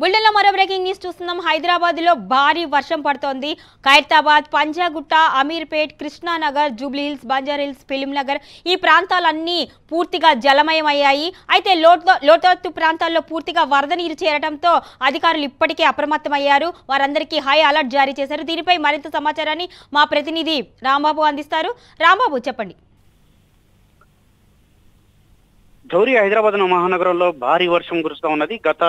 బులెటిన్లో మరో breaking news చూస్తున్నాం. హైదరాబాద్లో భారీ వర్షం పడుతోంది. ఖైరతాబాద్, పంజాగుట్ట, అమీర్పేట్, కృష్ణానగర్, జూబ్లీహిల్స్, బంజారాహిల్స్, ఫిలిం నగర్ ఈ ప్రాంతాలన్నీ పూర్తిగా జలమయమయ్యాయి. అయితే లోతట్టు ప్రాంతాల్లో పూర్తిగా వరద నీరు చేరడంతో అధికారులు ఇప్పటికే అప్రమత్తమయ్యారు. వారందరికీ హై అలర్ట్ జారీ చేశారు. దీనిపై మరింత సమాచారాన్ని మా ప్రతినిధి రాంబాబు అందిస్తారు. రాంబాబు, చెప్పండి. గౌరీ, హైదరాబాద్ మహానగరంలో భారీ వర్షం కురుస్తూ ఉన్నది. గత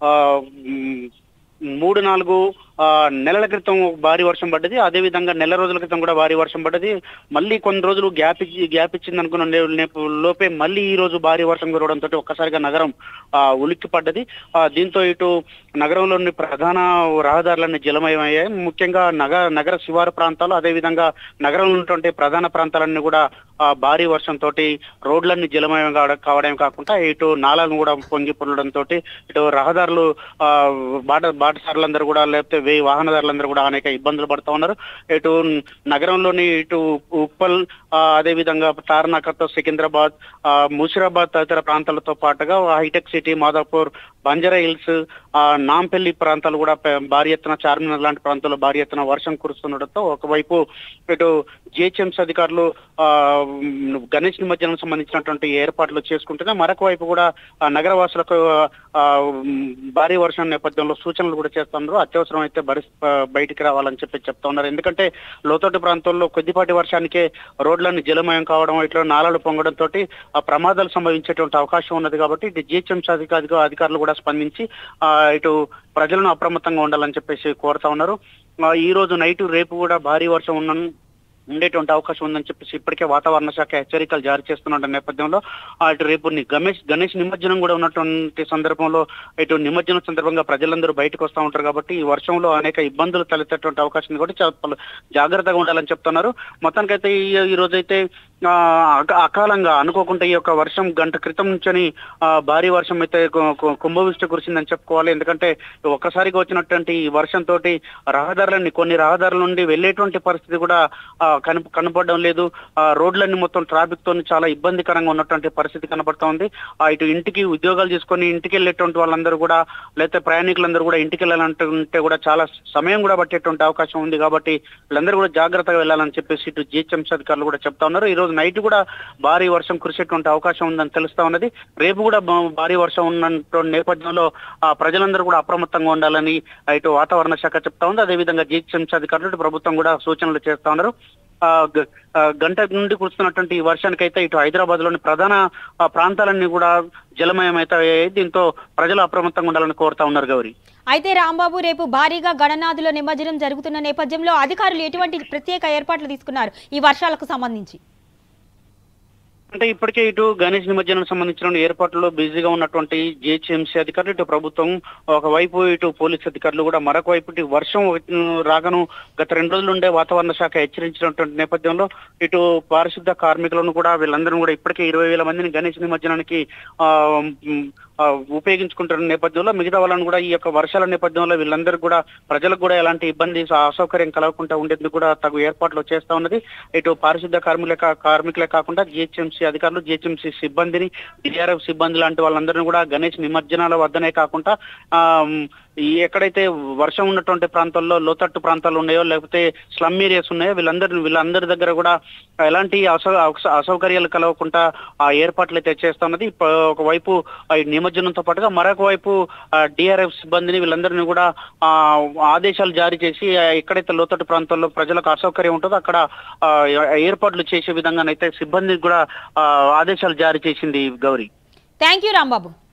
3-4 నెలల క్రితం భారీ వర్షం పడ్డది. అదే విధంగా నెల రోజుల క్రితం కూడా భారీ వర్షం పడ్డది. మళ్ళీ కొన్ని రోజులు గ్యాప్ ఇచ్చింది అనుకున్న లోపే మళ్ళీ ఈ రోజు భారీ వర్షం కురవడంతో ఒక్కసారిగా నగరం ఉలిక్కి పడ్డది. దీంతో ఇటు నగరంలోని ప్రధాన రహదారులన్నీ జలమయమయ్యాయి. ముఖ్యంగా నగర శివారు ప్రాంతాలు, అదే విధంగా నగరంలో ఉన్నటువంటి ప్రధాన ప్రాంతాలన్నీ కూడా భారీ వర్షంతో రోడ్లన్నీ జలమయం కావడం కాకుండా ఇటు నాలను కూడా పొంగి పొరడంతో ఇటు రహదారులు బాటసారులందరూ కూడా, లేకపోతే వాహనదారులందరూ కూడా అనేక ఇబ్బందులు పడుతూ ఉన్నారు. ఇటు నగరంలోని ఇటు ఉప్పల్, అదే విధంగా తార్నాకతో సికింద్రాబాద్, ముషిరాబాద్ తదితర ప్రాంతాలతో పాటుగా హైటెక్ సిటీ, మాదాపూర్, బంజారాహిల్స్, నాంపల్లి ప్రాంతాలు కూడా భారీ ఎత్తున, చార్మినార్ లాంటి ప్రాంతాల్లో భారీ ఎత్తున వర్షం కురుస్తుండటంతో ఒకవైపు ఇటు జిహెచ్ఎంసీ అధికారులు గణేష్ నిమజ్జనం సంబంధించినటువంటి ఏర్పాట్లు చేసుకుంటున్నా, మరొక వైపు కూడా నగరవాసులకు భారీ వర్షం నేపథ్యంలో సూచనలు కూడా చేస్తున్నారు. అత్యవసరం అయితే బయటికి రావాలని చెప్తా ఉన్నారు. ఎందుకంటే లోతట్టు ప్రాంతాల్లో కొద్దిపాటి వర్షానికే రోడ్లన్నీ జలమయం కావడం, ఇట్లా నాలాలు పొంగడంతో ప్రమాదాలు సంభవించేటువంటి అవకాశం ఉన్నది. కాబట్టి ఇటు జిహెచ్ఎంసీ అధికారులు కూడా స్పందించి ఇటు ప్రజలను అప్రమత్తంగా ఉండాలని చెప్పేసి కోరుతా ఉన్నారు. ఈ రోజు నైట్, రేపు కూడా భారీ వర్షం ఉండేటువంటి అవకాశం ఉందని చెప్పేసి ఇప్పటికే వాతావరణ శాఖ హెచ్చరికలు జారీ చేస్తున్న నేపథ్యంలో ఇటు రేపు గణేష్ నిమజ్జనం కూడా ఉన్నటువంటి సందర్భంలో ఇటు నిమజ్జనం సందర్భంగా ప్రజలందరూ బయటకు వస్తూ ఉంటారు. కాబట్టి ఈ వర్షంలో అనేక ఇబ్బందులు తలెత్తేటువంటి అవకాశం కూడా చాలా జాగ్రత్తగా ఉండాలని చెప్తున్నారు. మొత్తానికైతే ఈ రోజైతే అకాలంగా అనుకోకుండా ఈ యొక్క వర్షం గంట క్రితం నుంచి భారీ వర్షం అయితే కుంభవృష్టి కురిసిందని చెప్పుకోవాలి. ఎందుకంటే ఒక్కసారిగా వచ్చినటువంటి ఈ వర్షంతో కొన్ని రహదారుల నుండి వెళ్ళేటువంటి పరిస్థితి కూడా కనపడడం లేదు. రోడ్లన్నీ మొత్తం ట్రాఫిక్ తో చాలా ఇబ్బందికరంగా ఉన్నటువంటి పరిస్థితి కనపడతా ఉంది. ఇటు ఇంటికి ఉద్యోగాలు చేసుకొని ఇంటికి వెళ్ళేటువంటి వాళ్ళందరూ కూడా, లేకపోతే ప్రయాణికులందరూ కూడా ఇంటికి వెళ్ళాలంటే కూడా చాలా సమయం కూడా పట్టేటువంటి అవకాశం ఉంది. కాబట్టి వీళ్ళందరూ కూడా జాగ్రత్తగా వెళ్ళాలని చెప్పేసి ఇటు జిహెచ్ఎంసీ అధికారులు కూడా చెప్తా ఉన్నారు. ఈ రోజు నైట్ కూడా భారీ వర్షం కురిసేటువంటి అవకాశం ఉందని తెలుస్తా ఉన్నది. రేపు కూడా భారీ వర్షం ఉన్న నేపథ్యంలో ప్రజలందరూ కూడా అప్రమత్తంగా ఉండాలని ఇటు వాతావరణ శాఖ చెప్తా ఉంది. అదేవిధంగా జిహెచ్ఎంసీ అధికారులు, ఇటు ప్రభుత్వం కూడా సూచనలు చేస్తా ఉన్నారు. గంట నుండి కురుస్తున్నటువంటి ఈ వర్షానికైతే ఇటు హైదరాబాద్ లోని ప్రధాన ప్రాంతాలన్నీ కూడా జలమయమవుతాయి. దీంతో ప్రజలు అప్రమత్తంగా ఉండాలని కోరుతా ఉన్నారు. గౌరీ, అయితే రాంబాబు, రేపు భారీగా గణనాథుల నిమజ్జనం జరుగుతున్న నేపథ్యంలో అధికారులు ఎటువంటి ప్రత్యేక ఏర్పాట్లు తీసుకున్నారు ఈ వర్షాలకు సంబంధించి? అంటే ఇప్పటికే ఇటు గణేష్ నిమజ్జనం సంబంధించిన ఏర్పాట్లలో బిజీగా ఉన్నటువంటి జిహెచ్ఎంసీ అధికారులు, ఇటు ప్రభుత్వం ఒకవైపు, ఇటు పోలీస్ అధికారులు కూడా మరొక వైపు ఇటు వర్షం రాగను గత 2 రోజుల నుండే వాతావరణ శాఖ హెచ్చరించినటువంటి నేపథ్యంలో ఇటు పారిశుద్ధ కార్మికులను కూడా వీళ్ళందరూ కూడా ఇప్పటికే 20,000 మందిని గణేష్ నిమజ్జనానికి ఉపయోగించుకుంటున్న నేపథ్యంలో మిగతా వాళ్ళని కూడా ఈ యొక్క వర్షాల నేపథ్యంలో వీళ్ళందరూ కూడా ప్రజలకు కూడా ఎలాంటి ఇబ్బంది, అసౌకర్యం కలగకుండా ఉండేందుకు కూడా తగు ఏర్పాట్లు చేస్తా ఉన్నది. ఇటు పారిశుద్ధ కార్మికులే కాకుండా జిహెచ్ఎంసీ అధికారులు, జిహెచ్ఎంసీ సిబ్బందిని, డిఆర్ఎఫ్ సిబ్బంది లాంటి వాళ్ళందరినీ కూడా గణేష్ నిమజ్జనాల వద్దనే కాకుండా ఎక్కడైతే వర్షం ఉన్నటువంటి ప్రాంతాల్లో, లోతట్టు ప్రాంతాలు ఉన్నాయో, లేకపోతే స్లమ్ ఏరియాస్ ఉన్నాయో, వీళ్ళందరి దగ్గర కూడా ఎలాంటి అసౌకర్యాలు కలగకుండా ఏర్పాట్లు అయితే చేస్తా ఉన్నది. ఒకవైపు నిమజ్జనంతో పాటుగా మరొక వైపు డిఆర్ఎఫ్ సిబ్బందిని, వీళ్ళందరినీ కూడా ఆదేశాలు జారీ చేసి ఎక్కడైతే లోతట్టు ప్రాంతాల్లో ప్రజలకు అసౌకర్యం ఉంటుందో అక్కడ ఏర్పాట్లు చేసే విధంగానైతే సిబ్బందికి కూడా ఆదేశాలు జారీ చేసింది. Gauri, thank you Rambabu.